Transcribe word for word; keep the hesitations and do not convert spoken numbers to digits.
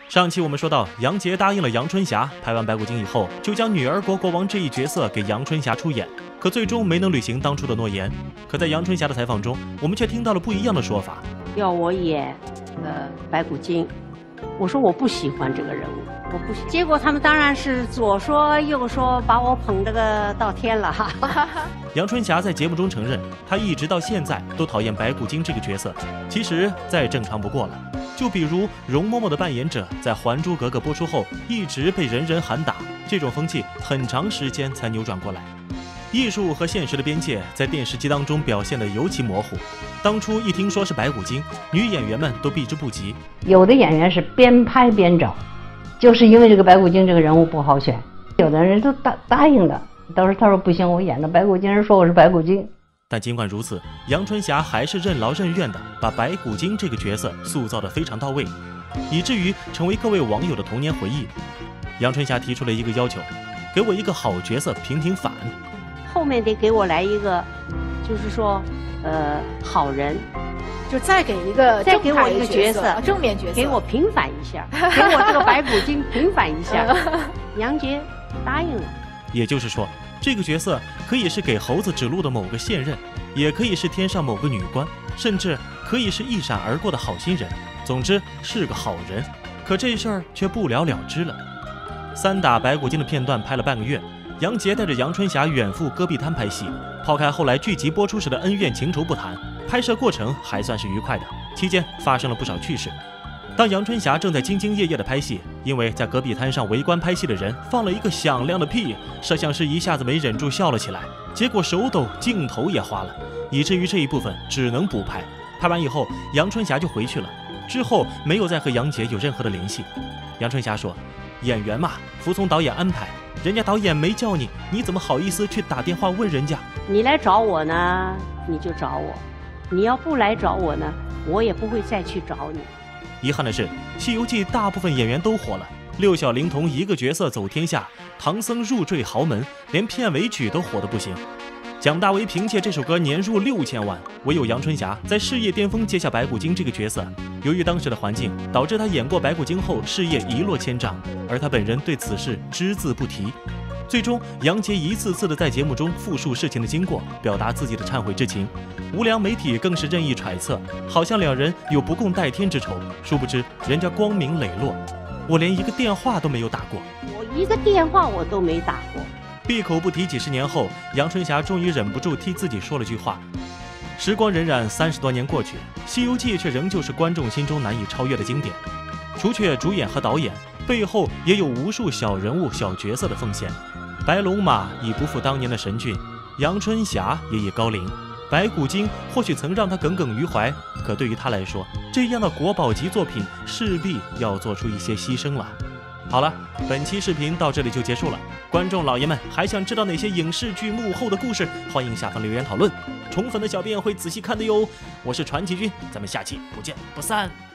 上期我们说到，杨洁答应了杨春霞，拍完白骨精以后，就将女儿国国王这一角色给杨春霞出演，可最终没能履行当初的诺言。可在杨春霞的采访中，我们却听到了不一样的说法。 要我演呃白骨精，我说我不喜欢这个人物，我不喜欢。结果他们当然是左说右说，把我捧这个到天了哈。 杨春霞在节目中承认，她一直到现在都讨厌白骨精这个角色，其实再正常不过了。就比如容嬷嬷的扮演者在《还珠格格》播出后一直被人人喊打，这种风气很长时间才扭转过来。艺术和现实的边界在电视机当中表现得尤其模糊。当初一听说是白骨精，女演员们都避之不及。 有的演员是边拍边找，就是因为这个白骨精这个人物不好选，有的人都答答应的。当时他说不行，我演的白骨精，人说我是白骨精。 但尽管如此，杨春霞还是任劳任怨地把白骨精这个角色塑造得非常到位，以至于成为各位网友的童年回忆。杨春霞提出了一个要求，给我一个好角色平平反， 后面得给我来一个，就是说，呃，好人， 就再给一个再给我一个角色， 正面角色， 给我平反一下，给我这个白骨精平反一下。杨洁答应了。 也就是说，这个角色可以是给猴子指路的某个现任，也可以是天上某个女官，甚至可以是一闪而过的好心人，总之是个好人。可这事儿却不了了之了。三打白骨精的片段拍了半个月，杨洁带着杨春霞远赴戈壁滩拍戏。抛开后来剧集播出时的恩怨情仇不谈，拍摄过程还算是愉快的，期间发生了不少趣事。当杨春霞正在兢兢业业的拍戏，因为在戈壁滩上围观拍戏的人放了一个响亮的屁，摄像师一下子没忍住笑了起来，结果手抖，镜头也花了，以至于这一部分只能补拍。拍完以后，杨春霞就回去了，之后没有再和杨洁有任何的联系。杨春霞说，演员嘛，服从导演安排，人家导演没叫你，你怎么好意思去打电话问人家？ 你来找我呢，你就找我；你要不来找我呢，我也不会再去找你。 遗憾的是，《西游记》大部分演员都火了，六小龄童一个角色走天下，唐僧入赘豪门，连片尾曲都火得不行。蒋大为凭借这首歌年入六千万，唯有杨春霞在事业巅峰接下白骨精这个角色。由于当时的环境，导致她演过白骨精后事业一落千丈，而她本人对此事只字不提。最终，杨洁一次次的在节目中复述事情的经过，表达自己的忏悔之情。无良媒体更是任意揣测，好像两人有不共戴天之仇，殊不知人家光明磊落。我连一个电话都没有打过， 我一个电话我都没打过。 闭口不提几十年后，杨春霞终于忍不住替自己说了句话。时光荏苒，三十多年过去，《西游记》却仍旧是观众心中难以超越的经典。除却主演和导演，背后也有无数小人物、小角色的奉献。白龙马已不复当年的神俊，杨春霞也已高龄。白骨精或许曾让他耿耿于怀，可对于他来说，这样的国宝级作品势必要做出一些牺牲了。好了，本期视频到这里就结束了。观众老爷们还想知道哪些影视剧幕后的故事，欢迎下方留言讨论。宠粉的小编会仔细看的哟。我是传奇君，咱们下期不见不散。